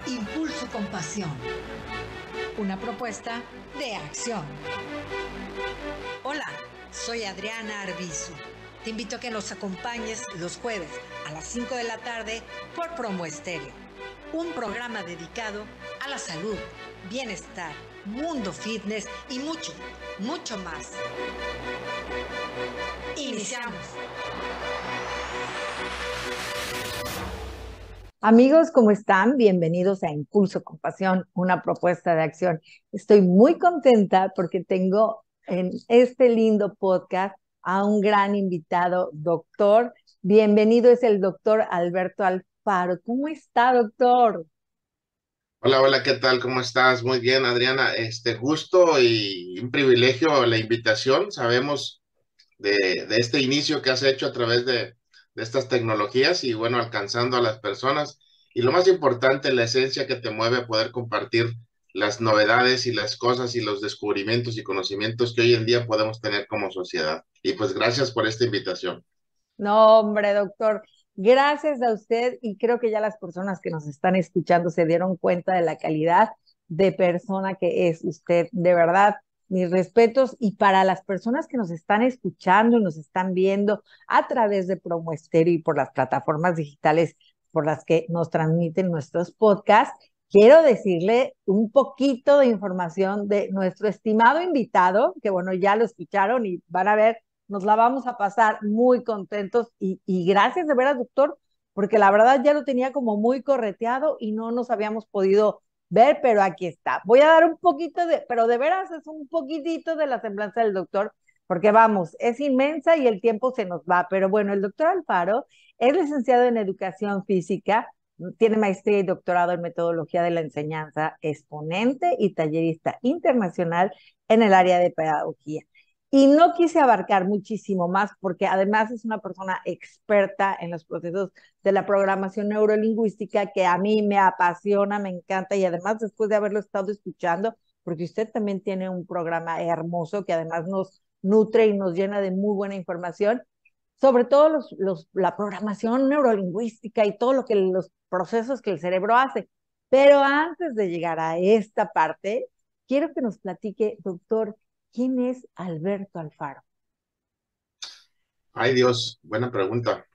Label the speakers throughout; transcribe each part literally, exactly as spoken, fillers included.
Speaker 1: Impulso con pasión. Una propuesta de acción. Hola, soy Adriana Arbizu. Te invito a que nos acompañes los jueves a las cinco de la tarde por Promo Estéreo. Un programa dedicado a la salud, bienestar, mundo fitness y mucho, mucho más. Iniciamos. Amigos, ¿cómo están? Bienvenidos a Impulso con Pasión, una propuesta de acción. Estoy muy contenta porque tengo en este lindo podcast a un gran invitado, doctor. Bienvenido, es el doctor Alberto Alfaro. ¿Cómo está, doctor?
Speaker 2: Hola, hola, ¿qué tal? ¿Cómo estás? Muy bien, Adriana. Este gusto y un privilegio la invitación. Sabemos de, de este inicio que has hecho a través de, de estas tecnologías y bueno, alcanzando a las personas. Y lo más importante, la esencia que te mueve a poder compartir las novedades y las cosas y los descubrimientos y conocimientos que hoy en día podemos tener como sociedad. Y pues gracias por esta invitación.
Speaker 1: No, hombre, doctor, gracias a usted y creo que ya las personas que nos están escuchando se dieron cuenta de la calidad de persona que es usted. De verdad, mis respetos y para las personas que nos están escuchando y nos están viendo a través de Promo Estéreo y por las plataformas digitales por las que nos transmiten nuestros podcasts, quiero decirle un poquito de información de nuestro estimado invitado, que bueno, ya lo escucharon y van a ver, nos la vamos a pasar muy contentos y, y gracias de veras, doctor, porque la verdad ya lo tenía como muy correteado y no nos habíamos podido ver, pero aquí está. Voy a dar un poquito de, pero de veras es un poquitito de la semblanza del doctor, porque vamos, es inmensa y el tiempo se nos va, pero bueno, el doctor Alfaro es licenciado en Educación Física, tiene maestría y doctorado en Metodología de la Enseñanza, exponente y tallerista internacional en el área de pedagogía. Y no quise abarcar muchísimo más porque además es una persona experta en los procesos de la programación neurolingüística que a mí me apasiona, me encanta y además después de haberlo estado escuchando, porque usted también tiene un programa hermoso que además nos nutre y nos llena de muy buena información, sobre todo los, los, la programación neurolingüística y todo lo que los procesos que el cerebro hace. Pero antes de llegar a esta parte, quiero que nos platique, doctor, ¿quién es Alberto Alfaro?
Speaker 2: Ay Dios, buena pregunta.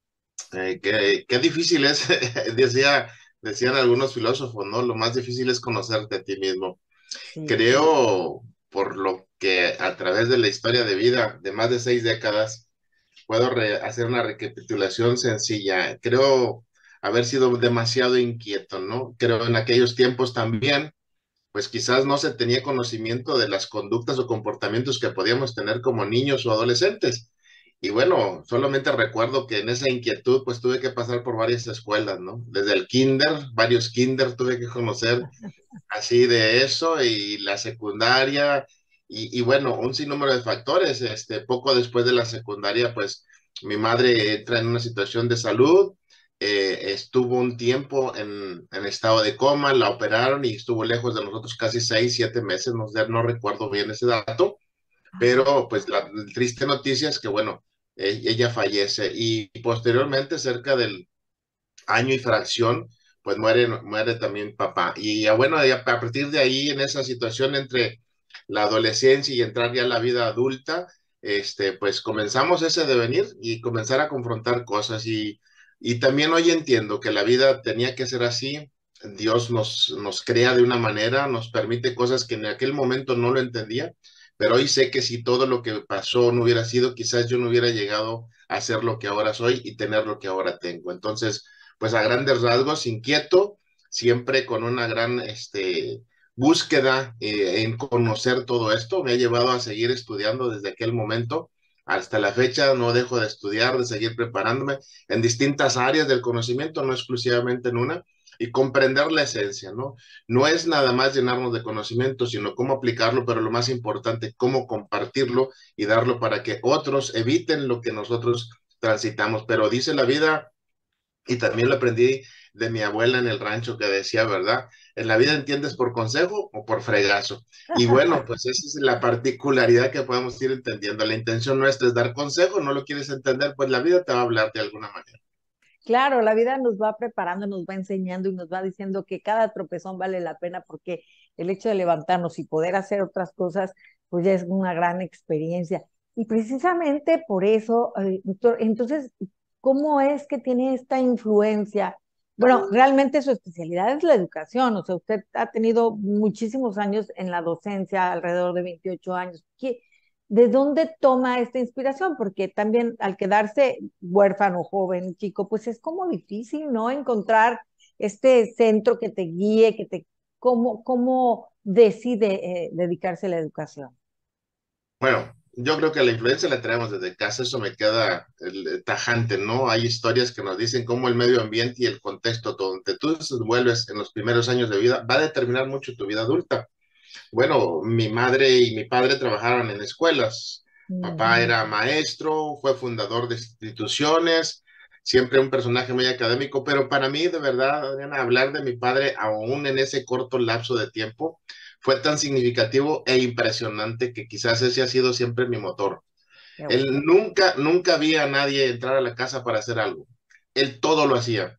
Speaker 2: Eh, qué, qué difícil es, decía, decían algunos filósofos, ¿no? Lo más difícil es conocerte a ti mismo.
Speaker 1: Sí.
Speaker 2: Creo, por lo que a través de la historia de vida de más de seis décadas, puedo re- hacer una recapitulación sencilla. Creo haber sido demasiado inquieto, ¿no? Creo en aquellos tiempos también, pues quizás no se tenía conocimiento de las conductas o comportamientos que podíamos tener como niños o adolescentes. Y bueno, solamente recuerdo que en esa inquietud pues tuve que pasar por varias escuelas, ¿no? Desde el kinder, varios kinder tuve que conocer así de eso y la secundaria y, y bueno, un sinnúmero de factores. Este, poco después de la secundaria pues mi madre entra en una situación de salud, eh, estuvo un tiempo en, en estado de coma, la operaron y estuvo lejos de nosotros casi seis, siete meses, no, sé, no recuerdo bien ese dato, pero pues la triste noticia es que bueno, eh, ella fallece y posteriormente cerca del año y fracción, pues muere, muere también papá. Y ya bueno, ya a partir de ahí, en esa situación entre la adolescencia y entrar ya a la vida adulta, este, pues comenzamos ese devenir y comenzar a confrontar cosas. Y, y también hoy entiendo que la vida tenía que ser así. Dios nos, nos crea de una manera, nos permite cosas que en aquel momento no lo entendía, pero hoy sé que si todo lo que pasó no hubiera sido, quizás yo no hubiera llegado a ser lo que ahora soy y tener lo que ahora tengo. Entonces, pues a grandes rasgos, inquieto, siempre con una gran este, búsqueda eh, en conocer todo esto. Me ha llevado a seguir estudiando desde aquel momento hasta la fecha. No dejo de estudiar, de seguir preparándome en distintas áreas del conocimiento, no exclusivamente en una, y comprender la esencia, ¿no? No es nada más llenarnos de conocimiento, sino cómo aplicarlo, pero lo más importante, cómo compartirlo y darlo para que otros eviten lo que nosotros transitamos. Pero dice la vida, y también lo aprendí de mi abuela en el rancho que decía, ¿verdad? En la vida entiendes por consejo o por fregazo. Y bueno, pues esa es la particularidad que podemos ir entendiendo. La intención nuestra es dar consejo, no lo quieres entender, pues la vida te va a hablar de alguna manera.
Speaker 1: Claro, la vida nos va preparando, nos va enseñando y nos va diciendo que cada tropezón vale la pena porque el hecho de levantarnos y poder hacer otras cosas, pues ya es una gran experiencia. Y precisamente por eso, eh, doctor, entonces, ¿cómo es que tiene esta influencia? Bueno, realmente su especialidad es la educación, o sea, usted ha tenido muchísimos años en la docencia, alrededor de veintiocho años. ¿Qué, ¿De dónde toma esta inspiración? Porque también al quedarse huérfano, joven, chico, pues es como difícil, ¿no? Encontrar este centro que te guíe, que te, ¿cómo, cómo decide eh, dedicarse a la educación?
Speaker 2: Bueno, yo creo que la influencia la traemos desde casa, eso me queda el, tajante, ¿no? Hay historias que nos dicen cómo el medio ambiente y el contexto donde tú te vuelves en los primeros años de vida va a determinar mucho tu vida adulta. Bueno, mi madre y mi padre trabajaron en escuelas. Papá
Speaker 1: Mm.
Speaker 2: era maestro, fue fundador de instituciones, siempre un personaje muy académico, pero para mí, de verdad, Adriana, hablar de mi padre, aún en ese corto lapso de tiempo, fue tan significativo e impresionante que quizás ese ha sido siempre mi motor.
Speaker 1: Qué
Speaker 2: Él
Speaker 1: bueno.
Speaker 2: nunca, nunca vi a nadie entrar a la casa para hacer algo. Él todo lo hacía.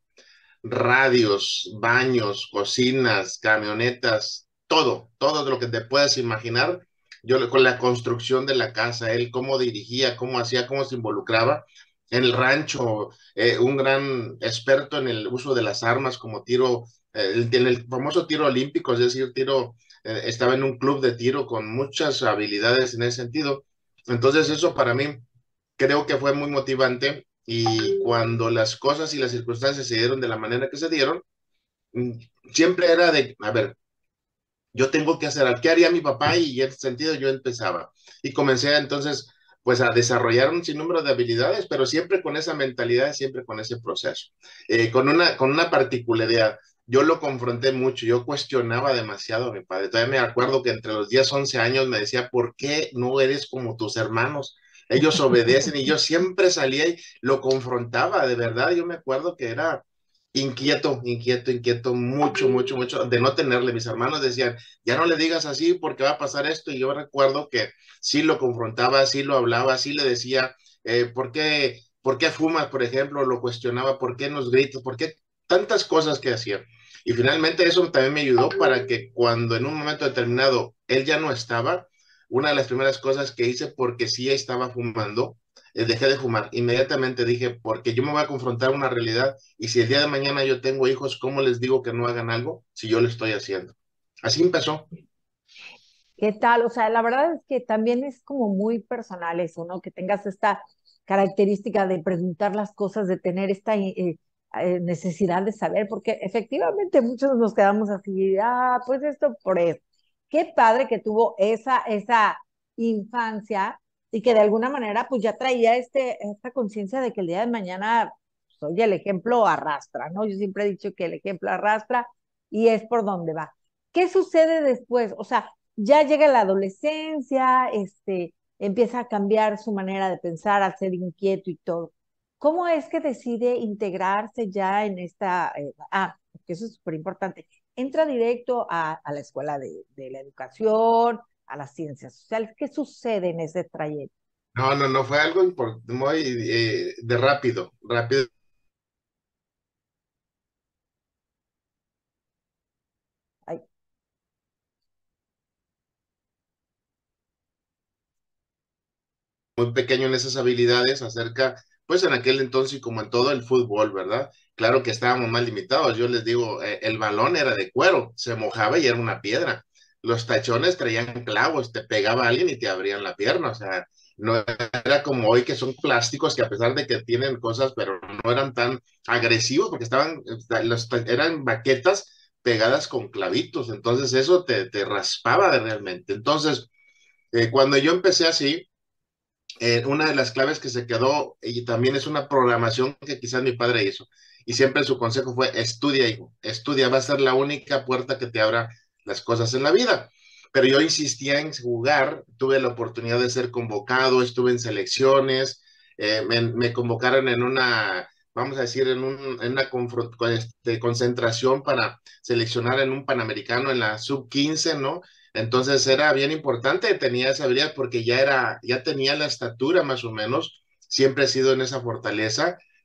Speaker 2: Radios, baños, cocinas, camionetas, todo, todo lo que te puedas imaginar. Yo con la construcción de la casa, él cómo dirigía, cómo hacía, cómo se involucraba en el rancho, eh, un gran experto en el uso de las armas como tiro, eh, en el famoso tiro olímpico, es decir, tiro, eh, estaba en un club de tiro con muchas habilidades en ese sentido. Entonces eso para mí creo que fue muy motivante y cuando las cosas y las circunstancias se dieron de la manera que se dieron, mm, siempre era de, a ver, yo tengo que hacer, ¿qué haría mi papá? Y en ese sentido yo empezaba. Y comencé entonces, pues a desarrollar un sinnúmero de habilidades, pero siempre con esa mentalidad, siempre con ese proceso. Eh, con, una, con una particularidad, yo lo confronté mucho, yo cuestionaba demasiado a mi padre. Todavía me acuerdo que entre los diez, once años me decía, ¿por qué no eres como tus hermanos? Ellos obedecen y yo siempre salía y lo confrontaba, de verdad. Yo me acuerdo que era inquieto, inquieto, inquieto, mucho, mucho, mucho, de no tenerle. Mis hermanos decían, ya no le digas así porque va a pasar esto. Y yo recuerdo que sí lo confrontaba, sí lo hablaba, sí le decía, eh, ¿por qué, ¿por qué fumas, por ejemplo? Lo cuestionaba, ¿por qué nos gritas? ¿Por qué tantas cosas que hacía? Y finalmente eso también me ayudó para que cuando en un momento determinado él ya no estaba, una de las primeras cosas que hice, porque sí estaba fumando, eh, dejé de fumar. Inmediatamente dije, porque yo me voy a confrontar una realidad y si el día de mañana yo tengo hijos, ¿cómo les digo que no hagan algo si yo lo estoy haciendo? Así empezó.
Speaker 1: ¿Qué tal? O sea, la verdad es que también es como muy personal eso, ¿no? Que tengas esta característica de preguntar las cosas, de tener esta eh, eh, necesidad de saber, porque efectivamente muchos nos quedamos así, ah, pues esto por eso. Qué padre que tuvo esa, esa infancia y que de alguna manera pues ya traía este, esta conciencia de que el día de mañana, pues, oye, el ejemplo arrastra, ¿no? Yo siempre he dicho que el ejemplo arrastra y es por donde va. ¿Qué sucede después? O sea, ya llega la adolescencia, este, empieza a cambiar su manera de pensar, al ser inquieto y todo. ¿Cómo es que decide integrarse ya en esta, eh, ah, porque eso es súper importante, entra directo a, a la escuela de, de, la educación, a las ciencias sociales? ¿Qué sucede en ese trayecto?
Speaker 2: No, no, no, fue algo muy eh, de rápido, rápido.
Speaker 1: Ay,
Speaker 2: Muy pequeño en esas habilidades acerca, pues en aquel entonces, como en todo el fútbol, ¿verdad? Claro que estábamos más limitados. Yo les digo, eh, el balón era de cuero, se mojaba y era una piedra. Los tachones traían clavos, te pegaba alguien y te abrían la pierna. O sea, no era como hoy que son plásticos que a pesar de que tienen cosas, pero no eran tan agresivos porque estaban, los, eran baquetas pegadas con clavitos. Entonces eso te, te raspaba realmente. Entonces, eh, cuando yo empecé así, eh, una de las claves que se quedó, y también es una programación que quizás mi padre hizo, y siempre su consejo fue, estudia, hijo, estudia, va a ser la única puerta que te abra las cosas en la vida. Pero yo insistía en jugar, tuve la oportunidad de ser convocado, estuve en selecciones, eh, me, me, convocaron en una, vamos a decir, en, un, en una este, concentración para seleccionar en un Panamericano en la sub quince, ¿no? Entonces era bien importante, tenía esa habilidad porque ya era, ya tenía la estatura más o menos, siempre he sido en esa fortaleza,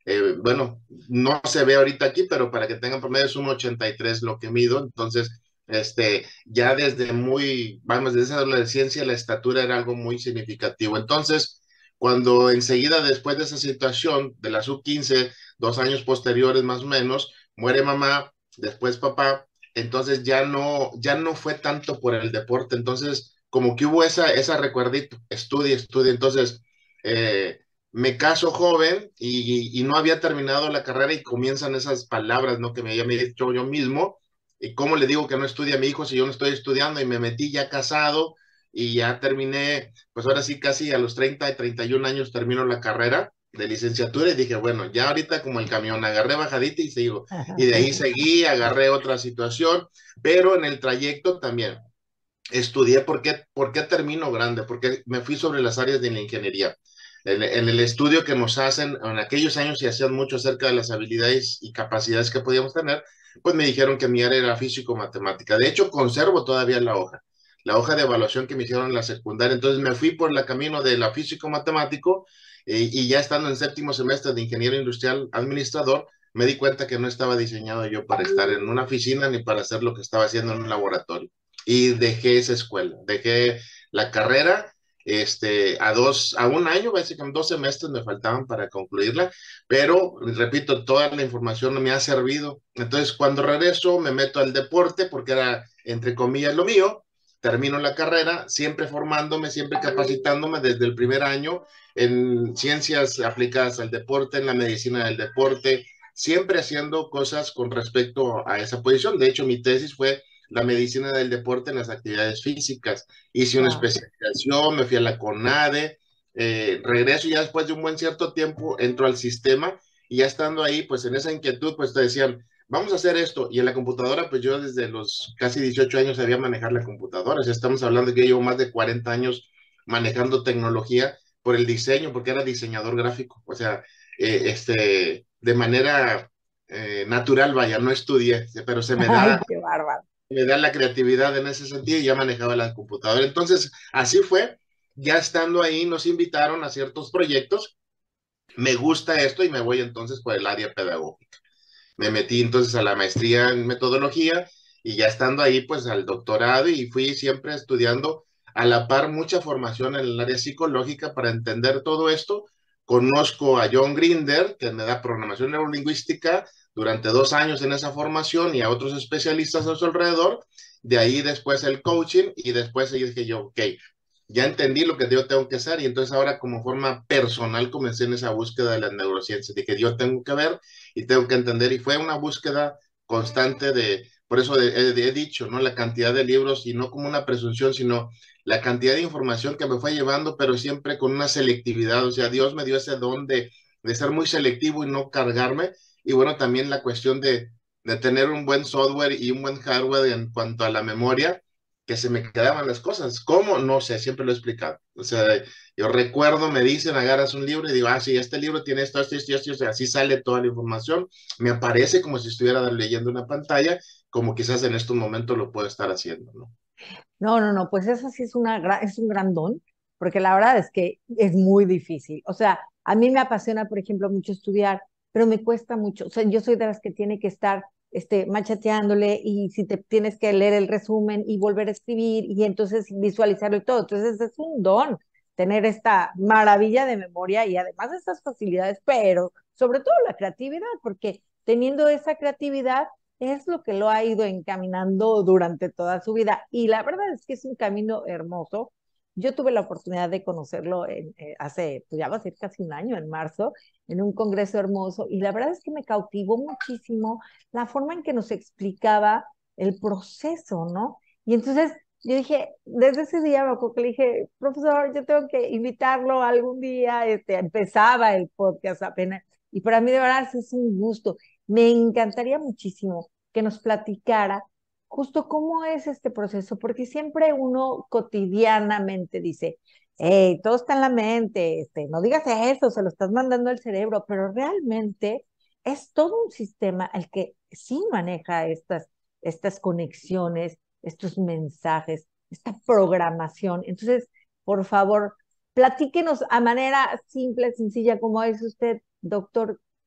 Speaker 2: Eh, bueno, no se ve ahorita aquí, pero para que tengan promedio es uno ochenta y tres lo que mido, entonces, este, ya desde muy, vamos, desde esa adolescencia la estatura era algo muy significativo. Entonces, cuando enseguida después de esa situación de la sub quince, dos años posteriores más o menos, muere mamá, después papá, entonces ya no, ya no fue tanto por el deporte, entonces como que hubo esa, esa recuerdito, estudia, estudia, entonces eh, me caso joven y, y, no había terminado la carrera y comienzan esas palabras, ¿no? Que me había dicho yo mismo, y cómo le digo que no estudie a mi hijo si yo no estoy estudiando, y me metí ya casado y ya terminé, pues ahora sí casi a los treinta y treinta y un años termino la carrera de licenciatura y dije, bueno, ya ahorita como el camión, agarré bajadita y sigo. Y de ahí seguí, agarré otra situación, pero en el trayecto también estudié. ¿Por qué, por qué termino grande? Porque me fui sobre las áreas de la ingeniería. En, en, el estudio que nos hacen, en aquellos años se hacían mucho acerca de las habilidades y capacidades que podíamos tener, pues me dijeron que mi área era físico-matemática. De hecho, conservo todavía la hoja, la hoja de evaluación que me hicieron en la secundaria. Entonces me fui por el camino de la físico-matemático eh, y ya estando en séptimo semestre de ingeniero industrial administrador, me di cuenta que no estaba diseñado yo para estar en una oficina ni para hacer lo que estaba haciendo en un laboratorio. Y dejé esa escuela, dejé la carrera este, a dos, a un año, básicamente dos semestres me faltaban para concluirla, pero repito, toda la información me ha servido. Entonces, cuando regreso, me meto al deporte porque era, entre comillas, lo mío. Termino la carrera, siempre formándome, siempre capacitándome desde el primer año en ciencias aplicadas al deporte, en la medicina del deporte, siempre haciendo cosas con respecto a esa posición. De hecho, mi tesis fue la medicina del deporte en las actividades físicas. Hice una
Speaker 1: Wow.
Speaker 2: especialización, me fui a la CONADE, eh, regreso y ya después de un buen cierto tiempo entro al sistema y ya estando ahí, pues en esa inquietud, pues te decían, vamos a hacer esto. Y en la computadora, pues yo desde los casi dieciocho años sabía manejar la computadora. O sea, estamos hablando de que yo llevo más de cuarenta años manejando tecnología por el diseño, porque era diseñador gráfico. O sea, eh, este, de manera eh, natural, vaya, no estudié, pero se me
Speaker 1: Ay,
Speaker 2: da
Speaker 1: qué bárbaro.
Speaker 2: me da la creatividad en ese sentido y ya manejaba la computadora. Entonces, así fue. Ya estando ahí, nos invitaron a ciertos proyectos. Me gusta esto y me voy entonces por el área pedagógica. Me metí entonces a la maestría en metodología y ya estando ahí, pues al doctorado y fui siempre estudiando a la par mucha formación en el área psicológica para entender todo esto. Conozco a John Grinder, que me da programación neurolingüística durante dos años en esa formación y a otros especialistas a su alrededor. De ahí después el coaching y después ahí dije yo, ok, ya entendí lo que yo tengo que hacer y entonces ahora como forma personal comencé en esa búsqueda de las neurociencias. Dije, yo tengo que ver y tengo que entender y fue una búsqueda constante de, por eso he, he, he dicho, ¿no? La cantidad de libros y no como una presunción, sino la cantidad de información que me fue llevando, pero siempre con una selectividad. O sea, Dios me dio ese don de, de ser muy selectivo y no cargarme. Y bueno, también la cuestión de, de tener un buen software y un buen hardware en cuanto a la memoria, que se me quedaban las cosas. ¿Cómo? No sé, siempre lo he explicado. O sea, yo recuerdo, me dicen, agarras un libro y digo, ah, sí, este libro tiene esto, esto, esto, esto, esto, así sale toda la información. Me aparece como si estuviera leyendo una pantalla, como quizás en estos momentos lo puedo estar haciendo, ¿no?
Speaker 1: No, no, no, pues eso sí es, una, gra- es un gran don, porque la verdad es que es muy difícil. O sea, a mí me apasiona, por ejemplo, mucho estudiar, pero me cuesta mucho. O sea, yo soy de las que tiene que estar este, machateándole y si te tienes que leer el resumen y volver a escribir y entonces visualizarlo y todo. Entonces es un don tener esta maravilla de memoria y además estas facilidades, pero sobre todo la creatividad, porque teniendo esa creatividad es lo que lo ha ido encaminando durante toda su vida. Y la verdad es que es un camino hermoso. Yo tuve la oportunidad de conocerlo en, eh, hace, pues ya va a ser casi un año, en marzo, en un congreso hermoso. Y la verdad es que me cautivó muchísimo la forma en que nos explicaba el proceso, ¿no? Y entonces yo dije, desde ese día me acuerdo que le dije, profesor, yo tengo que invitarlo algún día, este, empezaba el podcast apenas, y para mí de verdad es un gusto. Me encantaría muchísimo que nos platicara justo cómo es este proceso, porque siempre uno cotidianamente dice, hey, todo está en la mente, este, no digas eso, se lo estás mandando al cerebro, pero realmente es todo un sistema el que sí maneja estas, estas conexiones, estos mensajes, esta programación. Entonces, por favor, platíquenos a manera simple, sencilla, como es usted, doctor,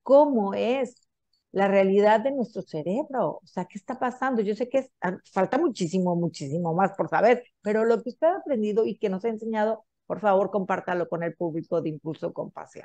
Speaker 1: cómo es la realidad de nuestro cerebro. O sea, ¿qué está pasando? Yo sé que es- ah, falta muchísimo, muchísimo más por saber, pero lo que usted ha aprendido y que nos ha enseñado, por favor, compártalo con el público de Impulso Compasión.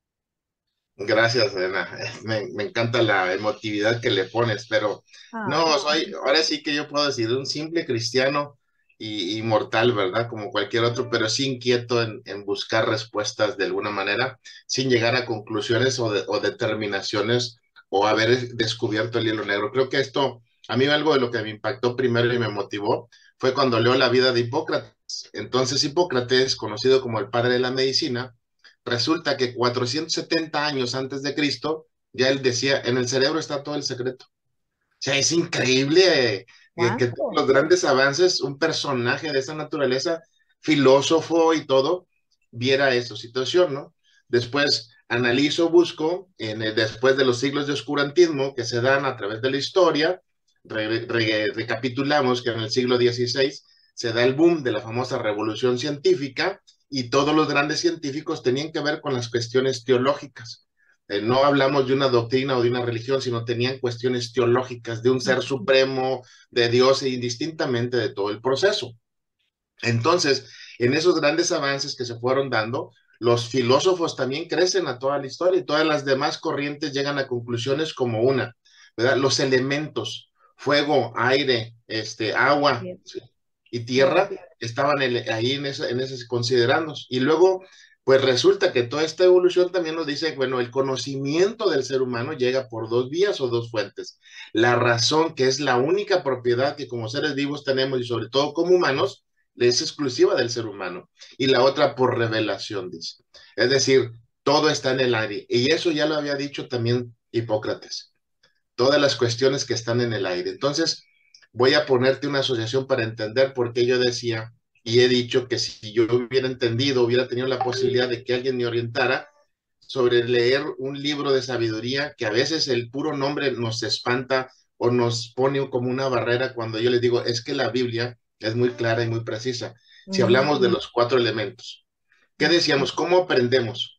Speaker 2: Gracias, Elena. Me, me encanta la emotividad que le pones, pero
Speaker 1: Ay,
Speaker 2: no, soy, ahora sí que yo puedo decir, un simple cristiano y, y mortal, ¿verdad? Como cualquier otro, pero sí inquieto en, en buscar respuestas de alguna manera, sin llegar a conclusiones o, de- o determinaciones o haber descubierto el hilo negro. Creo que esto, a mí algo de lo que me impactó primero y me motivó fue cuando leo la vida de Hipócrates. Entonces, Hipócrates, conocido como el padre de la medicina, resulta que cuatrocientos setenta años antes de Cristo, ya él decía, en el cerebro está todo el secreto. O sea, es increíble eh, que, que todos
Speaker 1: ¿cuánto?
Speaker 2: los grandes avances, un personaje de esa naturaleza, filósofo y todo, viera esa situación, ¿no? Después analizo, busco, en el- después de los siglos de oscurantismo que se dan a través de la historia, re- re- recapitulamos que en el siglo dieciséis se da el boom de la famosa revolución científica y todos los grandes científicos tenían que ver con las cuestiones teológicas. Eh, no hablamos de una doctrina o de una religión, sino tenían cuestiones teológicas de un ser supremo, de Dios e indistintamente de todo el proceso. Entonces, en esos grandes avances que se fueron dando, los filósofos también crecen a toda la historia y todas las demás corrientes llegan a conclusiones como una, ¿verdad? Los elementos, fuego, aire, este, agua,
Speaker 1: Bien,
Speaker 2: ¿sí? Y
Speaker 1: bien.
Speaker 2: tierra estaban en- ahí en ese, en ese considerandos. Y luego, pues resulta que toda esta evolución también nos dice, bueno, el conocimiento del ser humano llega por dos vías o dos fuentes. La razón, que es la única propiedad que como seres vivos tenemos y sobre todo como humanos, es exclusiva del ser humano. Y la otra por revelación, dice. Es decir, todo está en el aire. Y eso ya lo había dicho también Hipócrates. Todas las cuestiones que están en el aire. Entonces, voy a ponerte una asociación para entender por qué yo decía y he dicho que si yo hubiera entendido, hubiera tenido la posibilidad de que alguien me orientara sobre leer un libro de sabiduría, que a veces el puro nombre nos espanta o nos pone como una barrera cuando yo les digo, es que la Biblia es muy clara y muy precisa. Si
Speaker 1: Ujú,
Speaker 2: hablamos de los cuatro elementos, ¿qué
Speaker 1: ujú,
Speaker 2: decíamos? ¿Cómo aprendemos?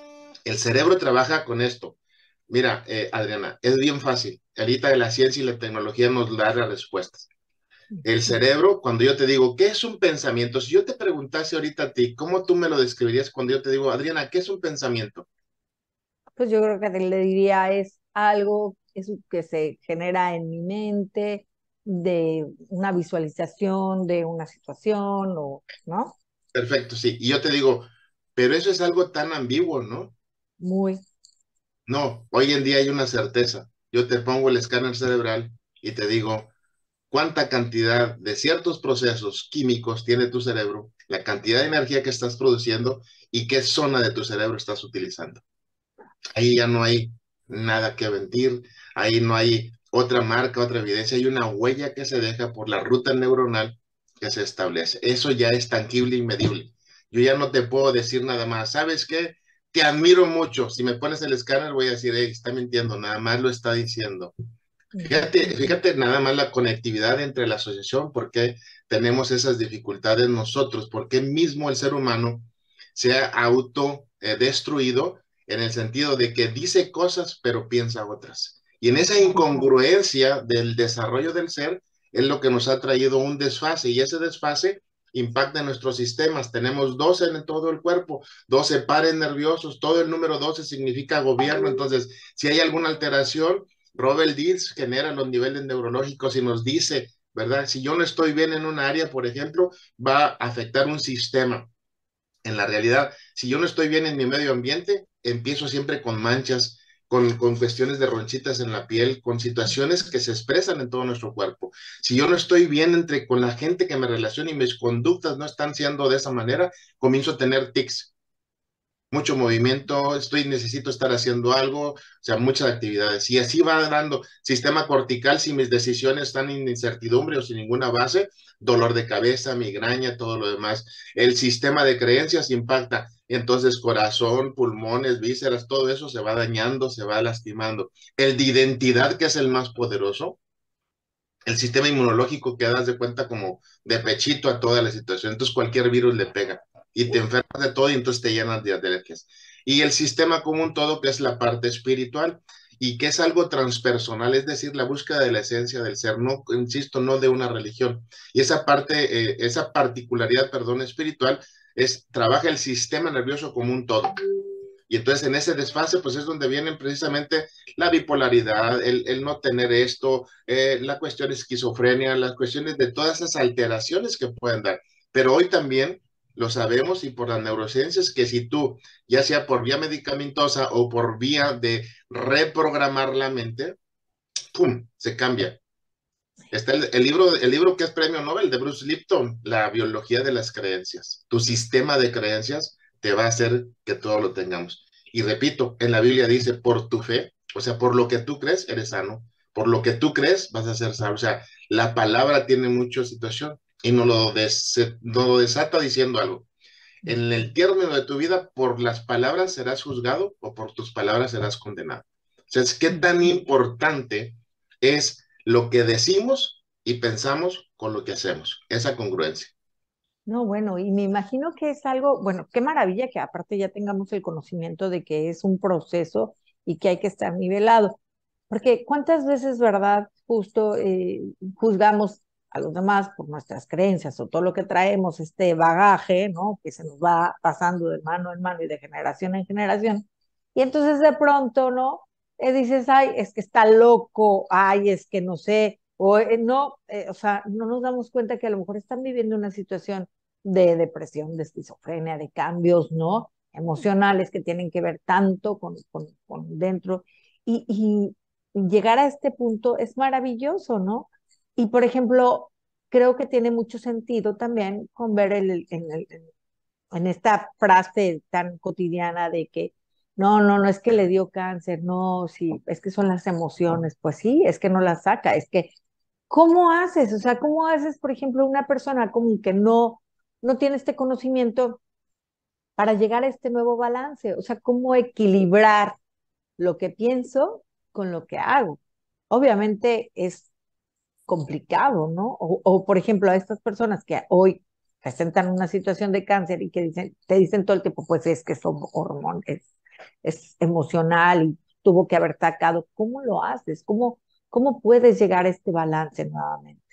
Speaker 2: El cerebro trabaja con esto. Mira, eh, Adriana, es bien fácil. Ahorita la ciencia y la tecnología nos da las respuestas. El cerebro, cuando yo te digo, ¿qué es un pensamiento? Si yo te preguntase ahorita a ti, ¿cómo tú me lo describirías cuando yo te digo, Adriana, ¿qué es un pensamiento?
Speaker 1: pues yo creo que te le diría es algo eso que se genera en mi mente, de una visualización de una situación, o, ¿no?
Speaker 2: Perfecto, sí. Y yo te digo, pero eso es algo tan ambiguo, ¿no?
Speaker 1: Muy.
Speaker 2: No, hoy en día hay una certeza. Yo te pongo el escáner cerebral y te digo cuánta cantidad de ciertos procesos químicos tiene tu cerebro, la cantidad de energía que estás produciendo y qué zona de tu cerebro estás utilizando. Ahí ya no hay nada que mentir, ahí no hay otra marca, otra evidencia, hay una huella que se deja por la ruta neuronal que se establece. Eso ya es tangible y medible. Yo ya no te puedo decir nada más. ¿Sabes qué? Te admiro mucho. Si me pones el escáner, voy a decir, hey, está mintiendo, nada más lo está diciendo.
Speaker 1: Ujú.
Speaker 2: Fíjate, fíjate nada más la conectividad entre la asociación, porque tenemos esas dificultades nosotros, porque mismo el ser humano se ha auto eh, destruido en el sentido de que dice cosas pero piensa otras. Y en esa incongruencia del desarrollo del ser es lo que nos ha traído un desfase y ese desfase impacta en nuestros sistemas. Tenemos doce en todo el cuerpo, doce pares nerviosos, todo el número doce significa gobierno, entonces si hay alguna alteración, Robert Dills genera los niveles neurológicos y nos dice, ¿verdad? Si yo no estoy bien en un área, por ejemplo, va a afectar un sistema. En la realidad, si yo no estoy bien en mi medio ambiente, empiezo siempre con manchas, con, con cuestiones de ronchitas en la piel, con situaciones que se expresan en todo nuestro cuerpo. Si yo no estoy bien entre con la gente que me relaciona y mis conductas no están siendo de esa manera, comienzo a tener tics, mucho movimiento, estoy, necesito estar haciendo algo, o sea, muchas actividades. Y así va dando sistema cortical, si mis decisiones están en incertidumbre o sin ninguna base, dolor de cabeza, migraña, todo lo demás. El sistema de creencias impacta, entonces corazón, pulmones, vísceras, todo eso se va dañando, se va lastimando. El de identidad, que es el más poderoso, el sistema inmunológico que das de cuenta como de pechito a toda la situación. Entonces cualquier virus le pega y te enfermas de todo y entonces te llenas de alergias. y el sistema como un todo, que es la parte espiritual, y que es algo transpersonal, es decir, la búsqueda de la esencia del ser, no, insisto, no de una religión. Y esa parte, eh, esa particularidad, perdón, espiritual, es, trabaja el sistema nervioso como un todo. Y entonces en ese desfase, pues es donde vienen precisamente la bipolaridad, el, el no tener esto, eh, la cuestión de esquizofrenia, las cuestiones de todas esas alteraciones que pueden dar. Pero hoy también lo sabemos y por las neurociencias que si tú, ya sea por vía medicamentosa o por vía de reprogramar la mente, ¡pum!, se cambia. Está el, el, libro, el libro que es premio Nobel de Bruce Lipton, La biología de las creencias. Tu sistema de creencias te va a hacer que todo lo tengamos. Y repito, en la Biblia dice, por tu fe, o sea, por lo que tú crees, eres sano. Por lo que tú crees, vas a ser sano. O sea, la palabra tiene mucha situación y nos lo, des, nos lo desata diciendo algo. En el término de tu vida, por las palabras serás juzgado o por tus palabras serás condenado. O sea, es qué tan importante es lo que decimos y pensamos con lo que hacemos, esa congruencia.
Speaker 1: No, bueno, y me imagino que es algo, bueno, qué maravilla que aparte ya tengamos el conocimiento de que es un proceso y que hay que estar nivelado. Porque cuántas veces, ¿verdad? Justo eh, juzgamos a los demás por nuestras creencias o todo lo que traemos, este bagaje, ¿no? Que se nos va pasando de mano en mano y de generación en generación. Y entonces de pronto, ¿no? Eh, dices, ay, es que está loco, ay, es que no sé, o eh, no, eh, o sea, no nos damos cuenta que a lo mejor están viviendo una situación de depresión, de esquizofrenia, de cambios, ¿no? Emocionales que tienen que ver tanto con, con, con dentro. Y, y llegar a este punto es maravilloso, ¿no? Y por ejemplo, creo que tiene mucho sentido también con ver el, en, el, en esta frase tan cotidiana de que no, no, no es que le dio cáncer, no, sí, es que son las emociones, pues sí, es que no las saca, es que, ¿cómo haces? O sea, ¿cómo haces, por ejemplo, una persona como que no, no tiene este conocimiento para llegar a este nuevo balance? O sea, ¿cómo equilibrar lo que pienso con lo que hago? Obviamente es complicado, ¿no? O, o, por ejemplo, a estas personas que hoy presentan una situación de cáncer y que dicen, te dicen todo el tiempo, pues es que son hormonas, es, es emocional y tuvo que haber sacado. ¿Cómo lo haces? ¿Cómo, cómo puedes llegar a este balance nuevamente?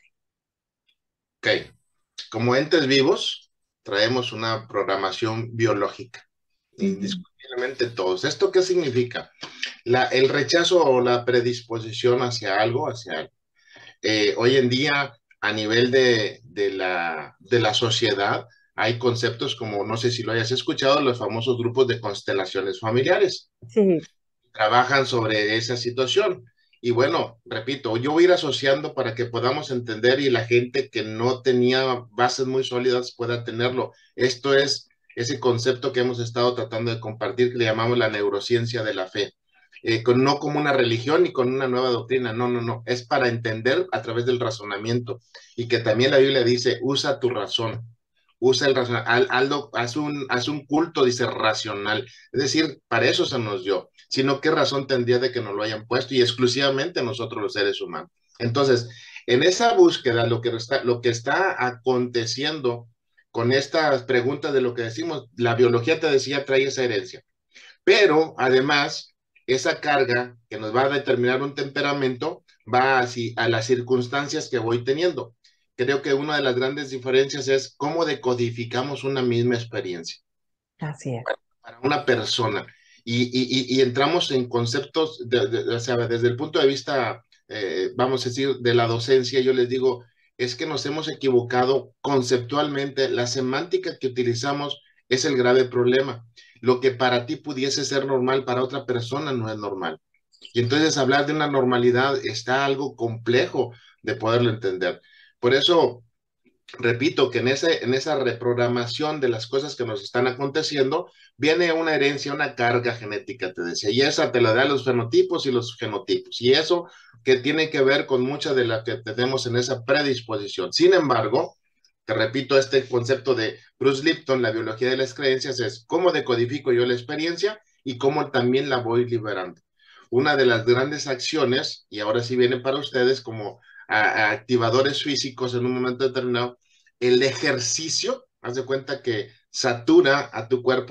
Speaker 2: Ok, como entes vivos, traemos una programación biológica,
Speaker 1: Uh -huh.
Speaker 2: indiscutiblemente todos. ¿Esto qué significa? La, el rechazo o la predisposición hacia algo, hacia algo. Eh, hoy en día, a nivel de, de, la, de la sociedad, hay conceptos como, no sé si lo hayas escuchado, los famosos grupos de constelaciones familiares.
Speaker 1: Sí,
Speaker 2: Trabajan sobre esa situación. Y bueno, repito, yo voy a ir asociando para que podamos entender y la gente que no tenía bases muy sólidas pueda tenerlo. Esto es ese concepto que hemos estado tratando de compartir, que le llamamos la neurociencia de la fe. Eh, con, no como una religión ni con una nueva doctrina, no, no, no, es para entender a través del razonamiento y que también la Biblia dice, usa tu razón, usa el razón, al, aldo, haz, un, haz un culto, dice, racional, es decir, para eso se nos dio, sino qué razón tendría de que nos lo hayan puesto y exclusivamente nosotros los seres humanos. Entonces, en esa búsqueda, lo que está, lo que está aconteciendo con estas preguntas de lo que decimos, la biología te decía trae esa herencia, pero además esa carga que nos va a determinar un temperamento va así a las circunstancias que voy teniendo. Creo que una de las grandes diferencias es cómo decodificamos una misma experiencia
Speaker 1: así es.
Speaker 2: para una persona. Y, y, y entramos en conceptos, de, de, o sea, desde el punto de vista, eh, vamos a decir, de la docencia, yo les digo, es que nos hemos equivocado conceptualmente, la semántica que utilizamos es el grave problema. Lo que para ti pudiese ser normal, para otra persona no es normal. Y entonces hablar de una normalidad está algo complejo de poderlo entender. Por eso, repito que en, ese, en esa reprogramación de las cosas que nos están aconteciendo, viene una herencia, una carga genética, te decía, y esa te la da los fenotipos y los genotipos, y eso que tiene que ver con mucha de la que tenemos en esa predisposición. Sin embargo, te repito, este concepto de Bruce Lipton, la biología de las creencias, es cómo decodifico yo la experiencia y cómo también la voy liberando. Una de las grandes acciones, y ahora sí viene para ustedes como a, a activadores físicos en un momento determinado, el ejercicio, haz de cuenta que satura a tu cuerpo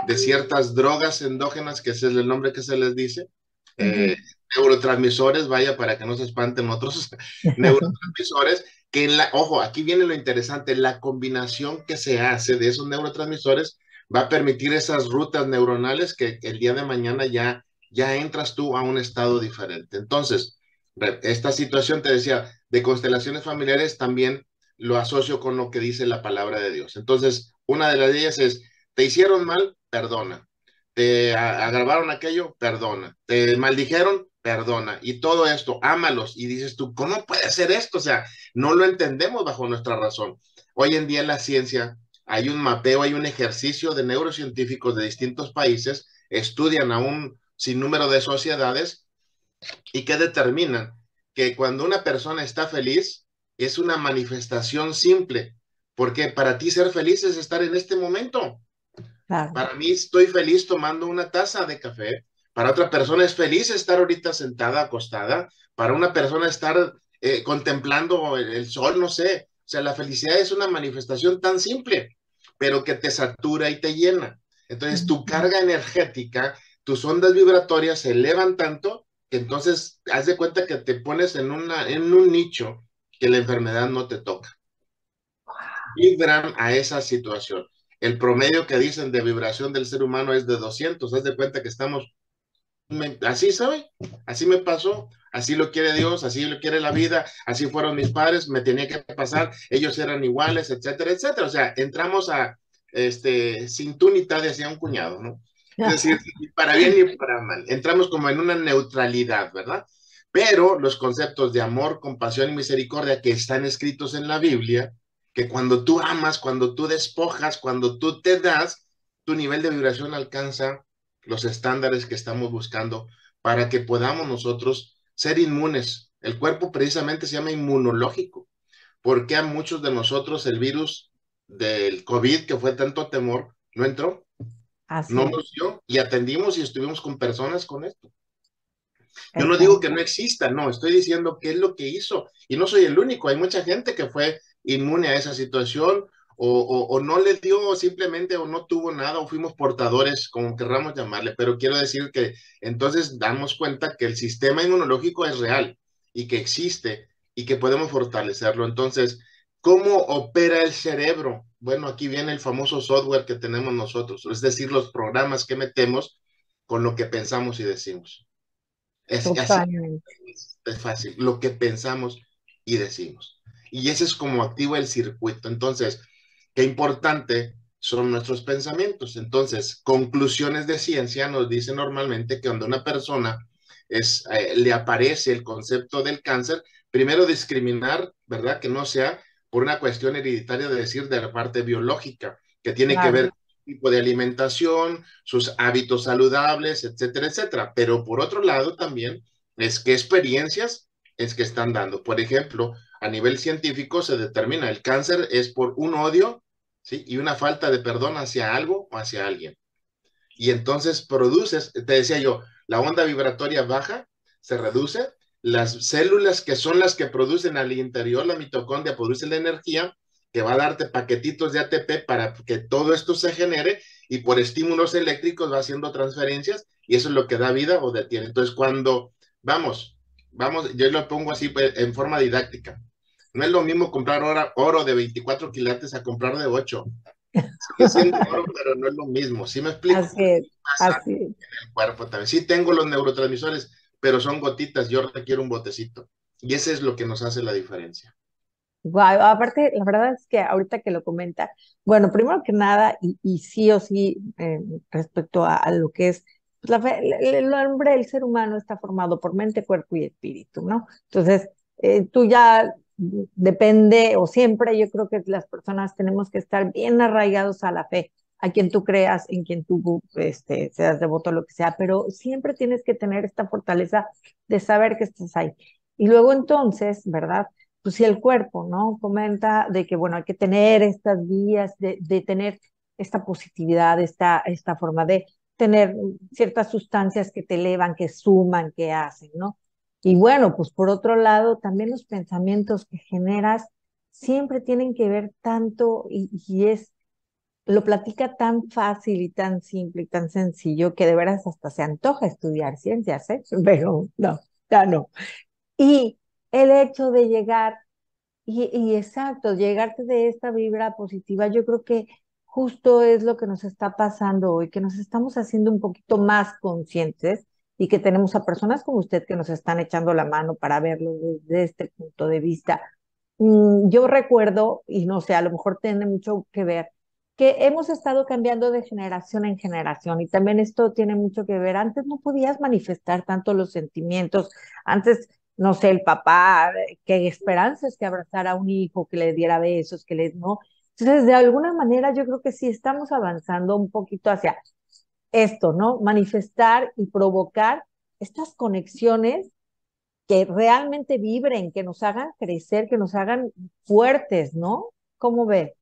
Speaker 2: de ciertas drogas endógenas, que ese es el nombre que se les dice, eh,
Speaker 1: Ujú.
Speaker 2: neurotransmisores, vaya, para que no se espanten otros, neurotransmisores, que en la, ojo, aquí viene lo interesante, la combinación que se hace de esos neurotransmisores va a permitir esas rutas neuronales que, que el día de mañana ya, ya entras tú a un estado diferente. Entonces, esta situación, te decía, de constelaciones familiares también lo asocio con lo que dice la palabra de Dios. Entonces, una de las de ellas es, te hicieron mal, perdona. Te agravaron aquello, perdona. Te maldijeron, perdona. Y todo esto, ámalos. Y dices tú, ¿cómo puede ser esto? O sea, no lo entendemos bajo nuestra razón. Hoy en día en la ciencia hay un mapeo, hay un ejercicio de neurocientíficos de distintos países, estudian a un sinnúmero de sociedades y que determinan que cuando una persona está feliz es una manifestación simple, porque para ti ser feliz es estar en este momento.
Speaker 1: Claro.
Speaker 2: Para mí estoy feliz tomando una taza de café. Para otra persona es feliz estar ahorita sentada, acostada. Para una persona estar eh, contemplando el, el sol, no sé. O sea, la felicidad es una manifestación tan simple, pero que te satura y te llena. Entonces, tu
Speaker 1: Ujú.
Speaker 2: carga energética, tus ondas vibratorias se elevan tanto que entonces haz de cuenta que te pones en, una, en un nicho que la enfermedad no te toca. Vibran a esa situación. El promedio que dicen de vibración del ser humano es de doscientos. Haz de cuenta que estamos me, así, ¿sabe? Así me pasó, así lo quiere Dios, así lo quiere la vida, así fueron mis padres, me tenía que pasar, ellos eran iguales, etcétera, etcétera. O sea, entramos a, este, sin tú ni tal, decía un cuñado, ¿no? Es decir, ni para bien ni para mal. Entramos como en una neutralidad, ¿verdad? Pero los conceptos de amor, compasión y misericordia que están escritos en la Biblia, que cuando tú amas, cuando tú despojas, cuando tú te das, tu nivel de vibración alcanza los estándares que estamos buscando para que podamos nosotros ser inmunes. El cuerpo precisamente se llama inmunológico, porque a muchos de nosotros el virus del COVID, que fue tanto temor, no entró,
Speaker 1: Así
Speaker 2: no
Speaker 1: es,
Speaker 2: nos dio y atendimos y estuvimos con personas con esto. Yo no digo que no
Speaker 1: exacto.
Speaker 2: exista, no, estoy diciendo qué es lo que hizo. Y no soy el único, hay mucha gente que fue inmune a esa situación o, o, o no le dio simplemente o no tuvo nada o fuimos portadores, como querramos llamarle. Pero quiero decir que entonces damos cuenta que el sistema inmunológico es real y que existe y que podemos fortalecerlo. Entonces, ¿cómo opera el cerebro? Bueno, aquí viene el famoso software que tenemos nosotros, es decir, los programas que metemos con lo que pensamos y decimos. Es así,
Speaker 1: Totalmente.
Speaker 2: es fácil, lo que pensamos y decimos. Y ese es como activa el circuito. Entonces, qué importante son nuestros pensamientos. Entonces, conclusiones de ciencia nos dicen normalmente que cuando una persona es, eh, le aparece el concepto del cáncer, primero discriminar, ¿verdad? Que no sea por una cuestión hereditaria de decir de la parte biológica, que tiene que
Speaker 1: Claro.
Speaker 2: ver con el tipo de alimentación, sus hábitos saludables, etcétera, etcétera. Pero por otro lado también es qué experiencias es que están dando. Por ejemplo, a nivel científico se determina el cáncer es por un odio, ¿sí? Y una falta de perdón hacia algo o hacia alguien. Y entonces produces, te decía yo, la onda vibratoria baja, se reduce, las células que son las que producen al interior, la mitocondria produce la energía que va a darte paquetitos de A T P para que todo esto se genere y por estímulos eléctricos va haciendo transferencias y eso es lo que da vida o detiene. Entonces, cuando vamos, vamos, yo lo pongo así pues, en forma didáctica. No es lo mismo comprar oro, oro de veinticuatro quilates a comprar de ocho. Sigue siendo oro, pero no es lo mismo. ¿Sí me explico?
Speaker 1: Así es,
Speaker 2: Pasa
Speaker 1: así es.
Speaker 2: en el cuerpo también. Sí tengo los neurotransmisores, pero son gotitas. Yo requiero un botecito. Y ese es lo que nos hace la diferencia.
Speaker 1: Guau, aparte, la verdad es que ahorita que lo comenta, bueno, primero que nada, y, y sí o sí, eh, respecto a, a lo que es, pues, la fe- el, el hombre, el ser humano está formado por mente, cuerpo y espíritu, ¿no? Entonces, eh, tú ya mm, depende, o siempre yo creo que las personas tenemos que estar bien arraigados a la fe, a quien tú creas, en quien tú este, seas devoto, lo que sea, pero siempre tienes que tener esta fortaleza de saber que estás ahí. Y luego entonces, ¿verdad? Pues si el cuerpo, ¿no? Comenta de que, bueno, hay que tener estas vías, de, de tener esta positividad, esta, esta forma de tener ciertas sustancias que te elevan, que suman, que hacen, ¿no? Y bueno, pues por otro lado, también los pensamientos que generas siempre tienen que ver tanto y, y es lo platica tan fácil y tan simple y tan sencillo que de veras hasta se antoja estudiar ciencias, ¿eh? Pero no, ya no. Y el hecho de llegar, y, y exacto, llegarte de esta vibra positiva, yo creo que justo es lo que nos está pasando hoy, que nos estamos haciendo un poquito más conscientes y que tenemos a personas como usted que nos están echando la mano para verlo desde este punto de vista. Mm, yo recuerdo, y no sé, a lo mejor tiene mucho que ver, que hemos estado cambiando de generación en generación y también esto tiene mucho que ver. Antes no podías manifestar tanto los sentimientos, antes, no sé, el papá, eh, qué esperanzas que abrazara a un hijo, que le diera besos, que le, ¿no? Entonces, de alguna manera yo creo que sí estamos avanzando un poquito hacia esto, ¿no? Manifestar y provocar estas conexiones que realmente vibren, que nos hagan crecer, que nos hagan fuertes, ¿no? ¿Cómo ve?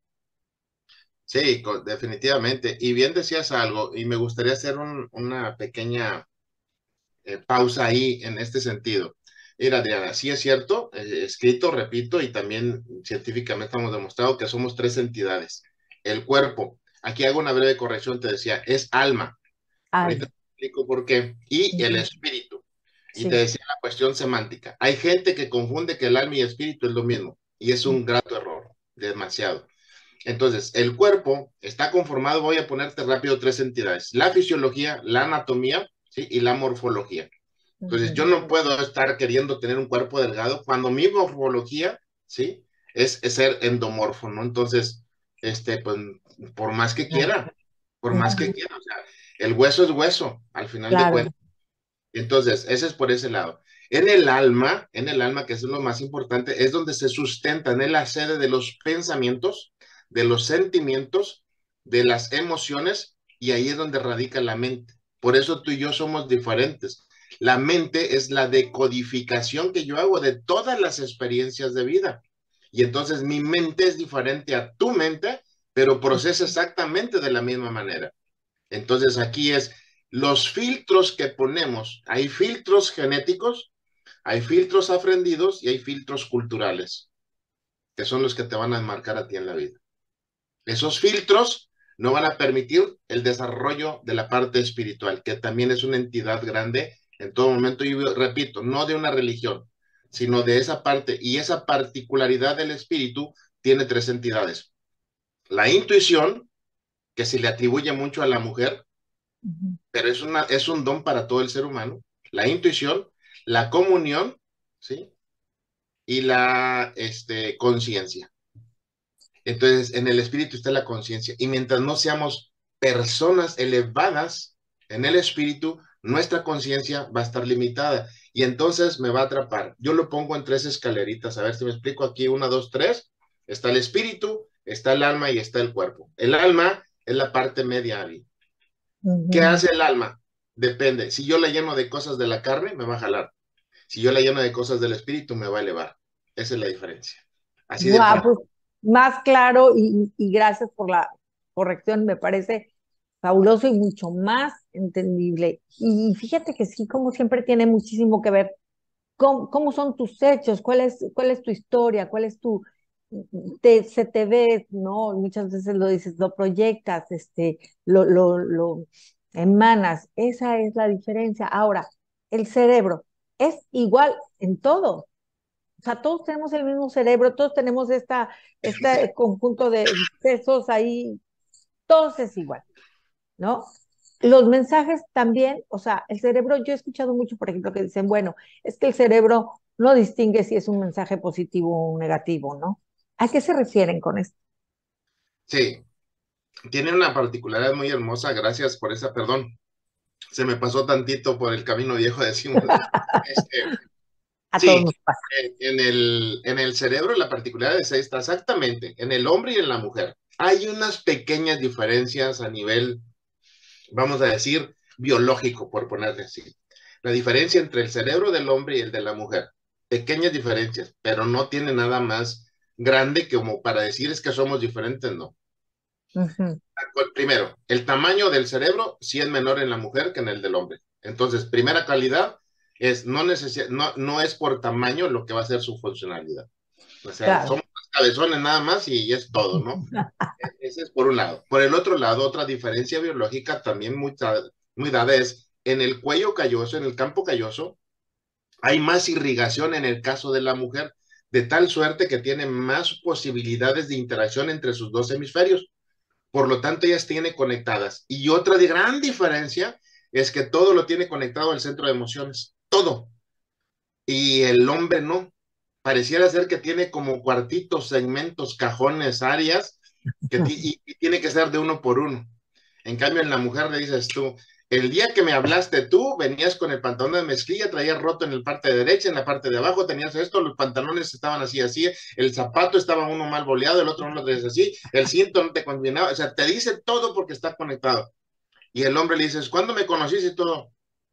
Speaker 2: Sí, co- definitivamente. Y bien decías algo, y me gustaría hacer un- una pequeña eh, pausa ahí en este sentido. Mira, Adriana, sí es cierto, eh, escrito, repito, y también científicamente hemos demostrado que somos tres entidades. El cuerpo, aquí hago una breve corrección, te decía, es alma. Ahorita
Speaker 1: Alma.
Speaker 2: te explico por qué. Y el
Speaker 1: Ujú.
Speaker 2: espíritu. Y te
Speaker 1: Sí.
Speaker 2: decía la cuestión semántica. Hay gente que confunde que el alma y el espíritu es lo mismo, y es un grato error, demasiado. Entonces, el cuerpo está conformado, voy a ponerte rápido tres entidades, la fisiología, la anatomía, ¿sí? Y la morfología. Entonces,
Speaker 1: Ujú.
Speaker 2: yo no puedo estar queriendo tener un cuerpo delgado cuando mi morfología, ¿sí? Es, es ser endomorfo, ¿no? Entonces, este, pues, por más que
Speaker 1: Claro.
Speaker 2: quiera, por más que
Speaker 1: Ujú.
Speaker 2: quiera, o sea, el hueso es hueso, al final de
Speaker 1: Claro.
Speaker 2: cuentas. Entonces, ese es por ese lado. En el alma, en el alma, que es lo más importante, es donde se sustentan, es la sede de los pensamientos, de los sentimientos, de las emociones, y ahí es donde radica la mente. Por eso tú y yo somos diferentes. La mente es la decodificación que yo hago de todas las experiencias de vida. Y entonces mi mente es diferente a tu mente, pero procesa exactamente de la misma manera. Entonces aquí es los filtros que ponemos. Hay filtros genéticos, hay filtros aprendidos y hay filtros culturales, que son los que te van a marcar a ti en la vida. Esos filtros no van a permitir el desarrollo de la parte espiritual, que también es una entidad grande en todo momento. Y repito, no de una religión, sino de esa parte. Y esa particularidad del espíritu tiene tres entidades. La intuición, que se le atribuye mucho a la mujer,
Speaker 1: Ujú.
Speaker 2: pero es, una, es un don para todo el ser humano. La intuición, la comunión, ¿sí? Y la este, conciencia. Entonces, en el espíritu está la conciencia. Y mientras no seamos personas elevadas en el espíritu, nuestra conciencia va a estar limitada. Y entonces me va a atrapar. Yo lo pongo en tres escaleritas. A ver si me explico aquí. Una, dos, tres. Está el espíritu, está el alma y está el cuerpo. El alma es la parte media hábil. ¿Qué
Speaker 1: Ujú.
Speaker 2: hace el alma? Depende. Si yo la lleno de cosas de la carne, me va a jalar. Si yo la lleno de cosas del espíritu, me va a elevar. Esa es la diferencia. Así de
Speaker 1: Guau,
Speaker 2: fácil.
Speaker 1: pues más claro y, y gracias por la corrección, me parece fabuloso y mucho más entendible. Y fíjate que sí, como siempre tiene muchísimo que ver cómo, cómo son tus hechos, cuál es, cuál es tu historia, cuál es tu, te, se te ve, ¿no? Muchas veces lo dices, lo proyectas, este, lo, lo, lo emanas, esa es la diferencia. Ahora, el cerebro es igual en todo. O sea, todos tenemos el mismo cerebro, todos tenemos esta, este conjunto de sesos ahí, todos es igual, ¿no? Los mensajes también, o sea, el cerebro, yo he escuchado mucho, por ejemplo, que dicen, bueno, es que el cerebro no distingue si es un mensaje positivo o negativo, ¿no? ¿A qué se refieren con esto?
Speaker 2: Sí, tiene una particularidad muy hermosa. Gracias por esa, perdón. Se me pasó tantito por el camino viejo, decimos. Este,
Speaker 1: A todos
Speaker 2: sí,
Speaker 1: nos pasa.
Speaker 2: en, en el, en el cerebro la particularidad es esta, exactamente, en el hombre y en la mujer. Hay unas pequeñas diferencias a nivel, vamos a decir, biológico, por ponerle así. La diferencia entre el cerebro del hombre y el de la mujer. Pequeñas diferencias, pero no tiene nada más grande como para decir es que somos diferentes, no.
Speaker 1: Ujú.
Speaker 2: Primero, el tamaño del cerebro sí es menor en la mujer que en el del hombre. Entonces, primera calidad es no, no, no es por tamaño lo que va a ser su funcionalidad. O sea,
Speaker 1: Claro.
Speaker 2: somos más cabezones nada más y es todo, ¿no? Ese es por un lado. Por el otro lado, otra diferencia biológica también muy, muy dada es en el cuello calloso, en el campo calloso, hay más irrigación en el caso de la mujer, de tal suerte que tiene más posibilidades de interacción entre sus dos hemisferios. Por lo tanto, ellas tienen conectadas. Y otra de gran diferencia es que todo lo tiene conectado al centro de emociones, todo. Y el hombre no. Pareciera ser que tiene como cuartitos, segmentos, cajones, áreas, que y, y tiene que ser de uno por uno. En cambio, en la mujer le dices tú, el día que me hablaste tú, venías con el pantalón de mezclilla, traías roto en la parte derecha, en la parte de abajo tenías esto, los pantalones estaban así, así, el zapato estaba uno mal boleado, el otro no lo traías así, el cinto no te combinaba, o sea, te dice todo porque está conectado. Y el hombre le dices, ¿cuándo me conociste y todo?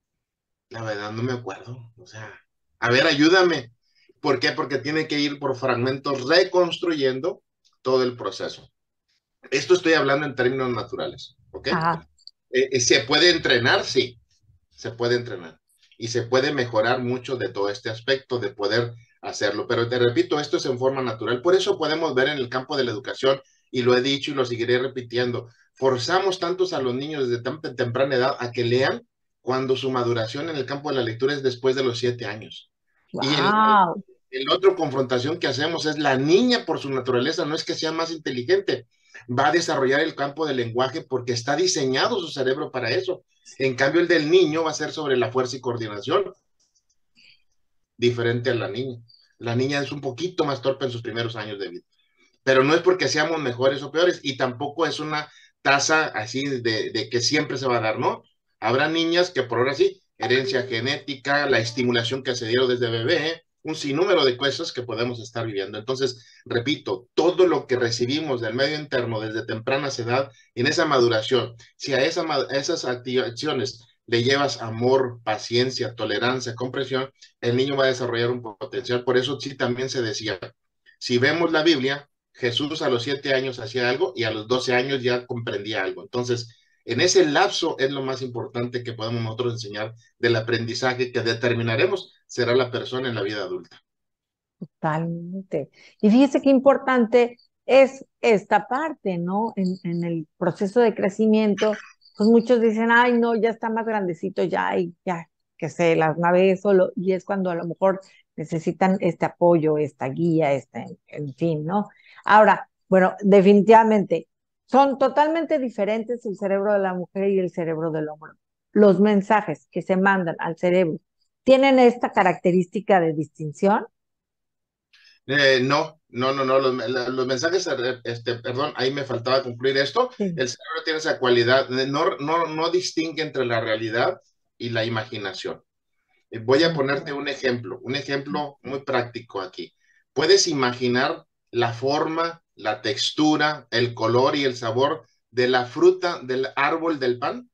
Speaker 2: La verdad, no me acuerdo, o sea, a ver, ayúdame. ¿Por qué? Porque tiene que ir por fragmentos reconstruyendo todo el proceso. Esto estoy hablando en términos naturales, ¿ok?
Speaker 1: Ajá.
Speaker 2: Eh, ¿Se puede entrenar? Sí, se puede entrenar. Y se puede mejorar mucho de todo este aspecto, de poder hacerlo. Pero te repito, esto es en forma natural. Por eso podemos ver en el campo de la educación, y lo he dicho y lo seguiré repitiendo, forzamos tantos a los niños desde tan temprana edad a que lean cuando su maduración en el campo de la lectura es después de los siete años. Y el, el,
Speaker 1: Wow.
Speaker 2: el otro confrontación que hacemos es la niña por su naturaleza, no es que sea más inteligente, va a desarrollar el campo del lenguaje porque está diseñado su cerebro para eso. En cambio, el del niño va a ser sobre la fuerza y coordinación, diferente a la niña. La niña es un poquito más torpe en sus primeros años de vida, pero no es porque seamos mejores o peores, y tampoco es una tasa así de, de que siempre se va a dar, ¿no? Habrá niñas que por ahora sí, herencia genética, la estimulación que se dio desde bebé, un sinnúmero de cosas que podemos estar viviendo. Entonces, repito, todo lo que recibimos del medio interno desde temprana edad, en esa maduración, si a, esa, a esas acciones le llevas amor, paciencia, tolerancia, comprensión, el niño va a desarrollar un potencial. Por eso sí también se decía, si vemos la Biblia, Jesús a los siete años hacía algo y a los doce años ya comprendía algo. Entonces, en ese lapso es lo más importante que podemos nosotros enseñar del aprendizaje que determinaremos será la persona en la vida adulta.
Speaker 1: Totalmente. Y fíjese qué importante es esta parte, ¿no? En, en el proceso de crecimiento, pues muchos dicen, ay, no, ya está más grandecito, ya, y ya, que se las navee solo, y es cuando a lo mejor necesitan este apoyo, esta guía, este, en fin, ¿no? Ahora, bueno, definitivamente, son totalmente diferentes el cerebro de la mujer y el cerebro del hombre. Los mensajes que se mandan al cerebro tienen esta característica de distinción.
Speaker 2: Eh, no, no, no, no, los, los, mensajes, este, perdón, ahí me faltaba concluir esto.
Speaker 1: Sí.
Speaker 2: El cerebro tiene esa cualidad, no, no, no distingue entre la realidad y la imaginación. Voy a ponerte un ejemplo, un ejemplo muy práctico aquí. ¿Puedes imaginar la forma, la textura, el color y el sabor de la fruta del árbol del pan?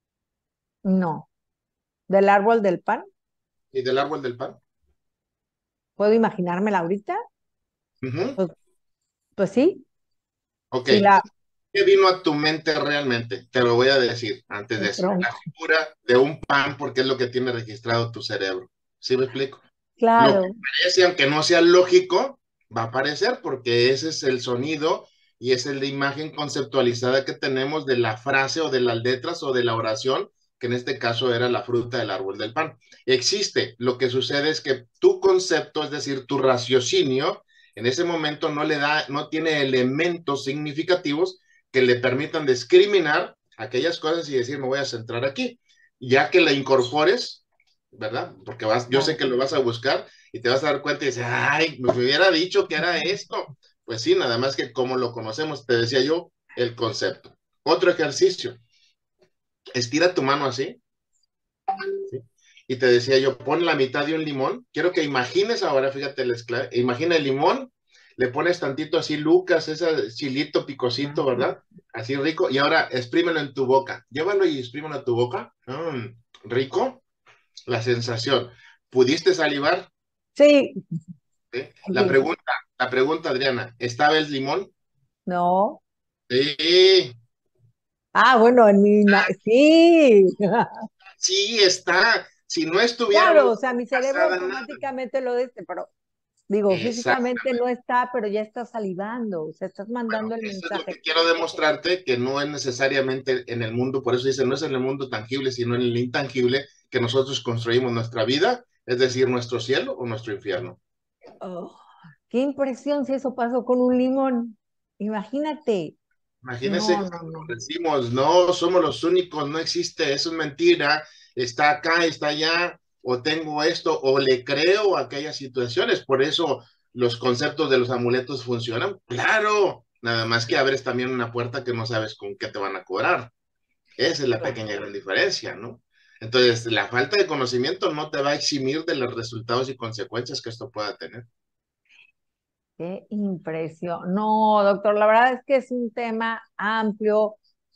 Speaker 1: No. ¿Del árbol del pan?
Speaker 2: ¿Y del árbol del pan?
Speaker 1: ¿Puedo imaginármela ahorita?
Speaker 2: Uh -huh.
Speaker 1: Pues, pues sí.
Speaker 2: Ok.
Speaker 1: Sí, la,
Speaker 2: ¿Qué vino a tu mente realmente? Te lo voy a decir antes de
Speaker 1: el
Speaker 2: eso. La
Speaker 1: tronco.
Speaker 2: figura de un pan porque es lo que tiene registrado tu cerebro. ¿Sí me explico? Lo que
Speaker 1: Claro.
Speaker 2: parece, aunque no sea lógico, va a aparecer porque ese es el sonido y esa es la imagen conceptualizada que tenemos de la frase o de las letras o de la oración, que en este caso era la fruta del árbol del pan. Existe. Lo que sucede es que tu concepto, es decir, tu raciocinio, en ese momento no le da, no tiene elementos significativos que le permitan discriminar aquellas cosas y decir, me voy a centrar aquí. Ya que la incorpores, ¿verdad? Porque vas, yo sé
Speaker 1: Claro.
Speaker 2: que lo vas a buscar y te vas a dar cuenta y dices, ay, pues me hubiera dicho que era esto. Pues sí, nada más que como lo conocemos, te decía yo, el concepto. Otro ejercicio, estira tu mano así, ¿sí? Y te decía yo, pon la mitad de un limón. Quiero que imagines ahora, fíjate, la escla- imagina el limón, le pones tantito así, Lucas, ese chilito picosito, ¿verdad? Así rico. Y ahora exprímelo en tu boca. Llévalo y exprímelo en tu boca. Mm, rico. La sensación. ¿Pudiste salivar?
Speaker 1: Sí.
Speaker 2: ¿Sí? La
Speaker 1: Sí.
Speaker 2: pregunta, la pregunta, Adriana, ¿estaba el limón?
Speaker 1: No.
Speaker 2: Sí,
Speaker 1: Ah, bueno, en mi... ima- Sí.
Speaker 2: sí está. Si no estuviera
Speaker 1: Claro,
Speaker 2: uno
Speaker 1: o sea, mi cerebro
Speaker 2: casada, nada.
Speaker 1: automáticamente lo dice, pero Digo,
Speaker 2: Exacto.
Speaker 1: físicamente no está, pero ya está salivando, o sea, estás mandando el
Speaker 2: Eso es lo
Speaker 1: mensaje.
Speaker 2: que quiero demostrarte, que no es necesariamente en el mundo, por eso dice, no es en el mundo tangible, sino en el intangible que nosotros construimos nuestra vida, es decir, nuestro cielo o nuestro infierno.
Speaker 1: Oh, qué impresión si eso pasó con un limón. Imagínate.
Speaker 2: Imagínense
Speaker 1: No,
Speaker 2: cuando
Speaker 1: no, no.
Speaker 2: decimos, no, somos los únicos, no existe, eso es mentira, está acá, está allá, o tengo esto, o le creo a aquellas situaciones, por eso los conceptos de los amuletos funcionan. Claro, nada más que abres también una puerta que no sabes con qué te van a cobrar. Esa es la
Speaker 1: Claro.
Speaker 2: pequeña gran diferencia, ¿no? Entonces, la falta de conocimiento no te va a eximir de los resultados y consecuencias que esto pueda tener.
Speaker 1: Qué impresión. No, doctor, la verdad es que es un tema amplio,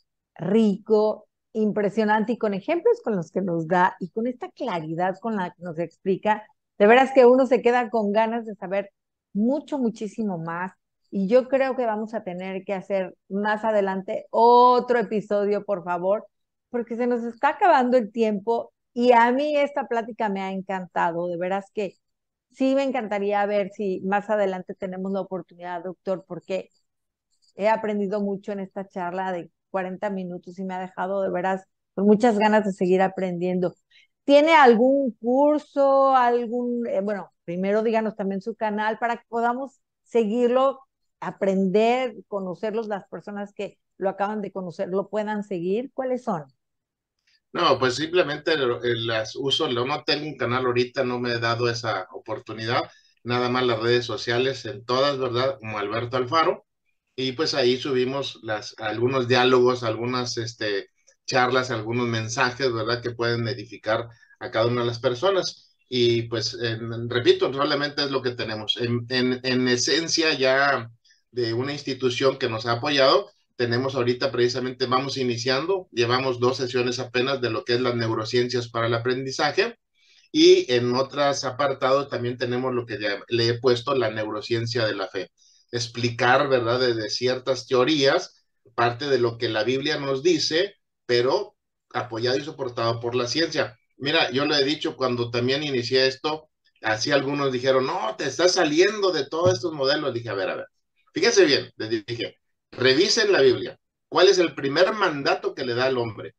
Speaker 1: rico, impresionante y con ejemplos con los que nos da y con esta claridad con la que nos explica, de veras que uno se queda con ganas de saber mucho, muchísimo más. Y yo creo que vamos a tener que hacer más adelante otro episodio, por favor, porque se nos está acabando el tiempo y a mí esta plática me ha encantado, de veras que sí me encantaría ver si más adelante tenemos la oportunidad, doctor, porque he aprendido mucho en esta charla de cuarenta minutos y me ha dejado de veras con muchas ganas de seguir aprendiendo. ¿Tiene algún curso, algún, eh, bueno, primero díganos también su canal para que podamos seguirlo, aprender, conocerlos, las personas que lo acaban de conocer, lo puedan seguir? ¿Cuáles son?
Speaker 2: No, pues simplemente lo- eh, las uso, no no tengo un canal ahorita, no me he dado esa oportunidad, nada más las redes sociales en todas, ¿verdad? Como Alberto Alfaro, y pues ahí subimos las, algunos diálogos, algunas este, charlas, algunos mensajes, ¿verdad? Que pueden edificar a cada una de las personas. Y pues, en- repito, solamente es lo que tenemos. En, en, en esencia ya de una institución que nos ha apoyado, tenemos ahorita precisamente, vamos iniciando, llevamos dos sesiones apenas de lo que es las neurociencias para el aprendizaje y en otros apartados también tenemos lo que ya le he puesto la neurociencia de la fe. Explicar, ¿verdad?, de, de ciertas teorías, parte de lo que la Biblia nos dice, pero apoyado y soportado por la ciencia. Mira, yo lo he dicho cuando también inicié esto, así algunos dijeron, no, te estás saliendo de todos estos modelos. Dije, a ver, a ver, fíjense bien, les dije, revisen la Biblia. ¿Cuál es el primer mandato que le da al hombre?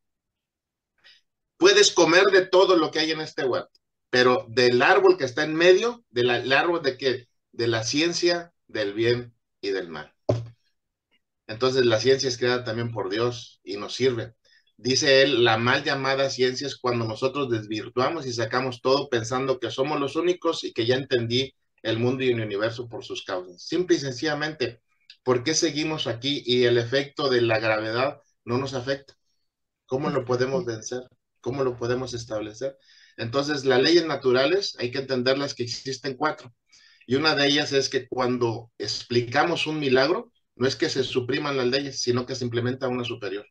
Speaker 2: Puedes comer de todo lo que hay en este huerto, pero del árbol que está en medio, del árbol de que de la ciencia, del bien y del mal. Entonces la ciencia es creada también por Dios y nos sirve. Dice él, la mal llamada ciencia es cuando nosotros desvirtuamos y sacamos todo pensando que somos los únicos y que ya entendí el mundo y el universo por sus causas. Simple y sencillamente, ¿por qué seguimos aquí y el efecto de la gravedad no nos afecta? ¿Cómo lo podemos vencer? ¿Cómo lo podemos establecer? Entonces, las leyes naturales hay que entenderlas que existen cuatro. Y una de ellas es que cuando explicamos un milagro, no es que se supriman las leyes, sino que se implementa una superior.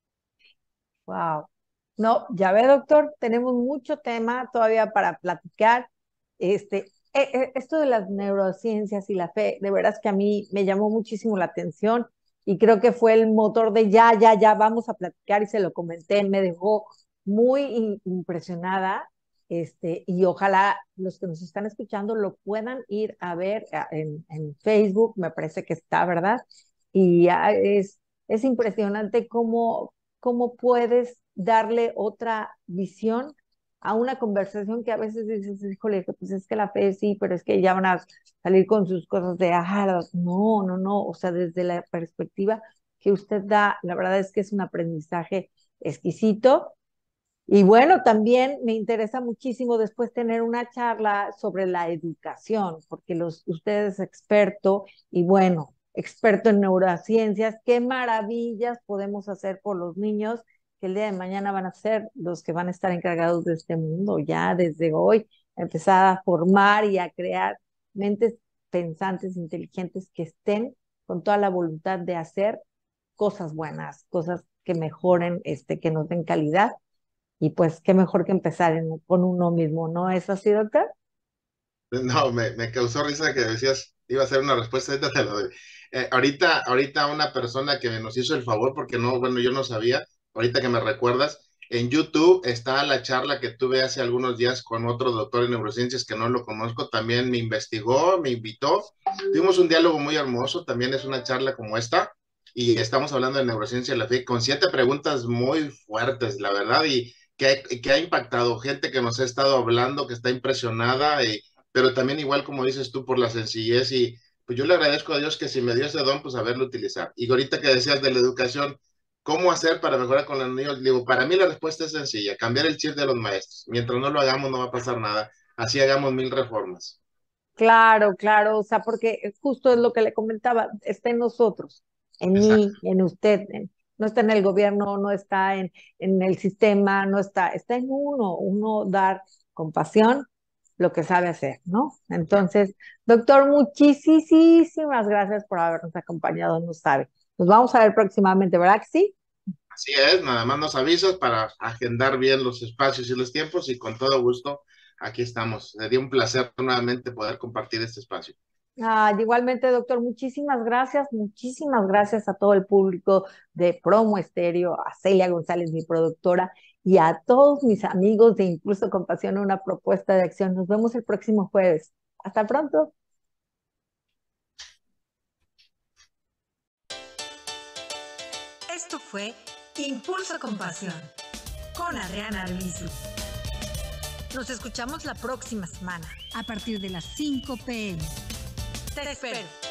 Speaker 1: Wow. No, ya ve, doctor, tenemos mucho tema todavía para platicar. Este, eh, eh, esto de las neurociencias y la fe, de veras que a mí me llamó muchísimo la atención y creo que fue el motor de ya, ya, ya, vamos a platicar y se lo comenté, me dejó muy in- impresionada. Este, y ojalá los que nos están escuchando lo puedan ir a ver a- en, en Facebook, me parece que está, ¿verdad? Y ah, es, es impresionante cómo cómo puedes darle otra visión a una conversación que a veces dices, híjole, pues es que la fe sí, pero es que ya van a salir con sus cosas de, ah, no, no, no, o sea, desde la perspectiva que usted da, la verdad es que es un aprendizaje exquisito. Y bueno, también me interesa muchísimo después tener una charla sobre la educación, porque los, usted es experto y bueno, experto en neurociencias, qué maravillas podemos hacer por los niños que el día de mañana van a ser los que van a estar encargados de este mundo, ya desde hoy, empezar a formar y a crear mentes pensantes, inteligentes, que estén con toda la voluntad de hacer cosas buenas, cosas que mejoren, este, que nos den calidad y pues qué mejor que empezar en- con uno mismo, ¿no es así, doctor?
Speaker 2: No, me, me causó risa que decías, iba a ser una respuesta, ahorita te lo doy. Eh, ahorita, ahorita una persona que nos hizo el favor, porque no, bueno, yo no sabía, ahorita que me recuerdas, En YouTube está la charla que tuve hace algunos días con otro doctor en neurociencias que no lo conozco, también me investigó, me invitó. Tuvimos un diálogo muy hermoso, también es una charla como esta, y estamos hablando de neurociencia de la fe, con siete preguntas muy fuertes, la verdad, y que, que ha impactado gente que nos ha estado hablando, que está impresionada, y, pero también igual como dices tú, por la sencillez, y pues yo le agradezco a Dios que si me dio ese don, pues saberlo utilizar. Y ahorita que decías de la educación, ¿cómo hacer para mejorar con los niños? Digo, para mí la respuesta es sencilla, cambiar el chip de los maestros. Mientras no lo hagamos no va a pasar nada. Así hagamos mil reformas.
Speaker 1: Claro, claro, o sea, porque justo es lo que le comentaba, está en nosotros, en mí,
Speaker 2: Exacto.
Speaker 1: en usted, en- no está en el gobierno, no está en, en el sistema, no está, está en uno, uno dar con pasión lo que sabe hacer, ¿no? Entonces, doctor, muchísimas gracias por habernos acompañado, no sabe. Nos vamos a ver próximamente, ¿verdad que sí?
Speaker 2: Así es, nada más nos avisas para agendar bien los espacios y los tiempos y con todo gusto aquí estamos. Sería un placer nuevamente poder compartir este espacio.
Speaker 1: Ah, igualmente, doctor, muchísimas gracias, muchísimas gracias a todo el público de Promo Estéreo, a Celia González, mi productora, y a todos mis amigos de Impulso con Pasión, una propuesta de acción. Nos vemos el próximo jueves. Hasta pronto.
Speaker 3: Esto fue Impulso con Pasión con Adriana Arbizu. Nos escuchamos la próxima semana
Speaker 4: a partir de las cinco p m
Speaker 3: Te espero.